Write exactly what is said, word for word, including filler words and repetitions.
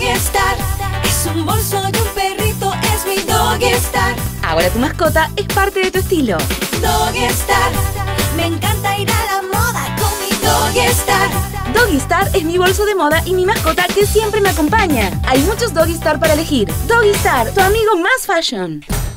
Doggy Star es un bolso y un perrito, es mi Doggy Star. Ahora tu mascota es parte de tu estilo. Doggy Star, me encanta ir a la moda con mi Doggy Star. Doggy Star es mi bolso de moda y mi mascota que siempre me acompaña. Hay muchos Doggy Star para elegir. Doggy Star, tu amigo más fashion.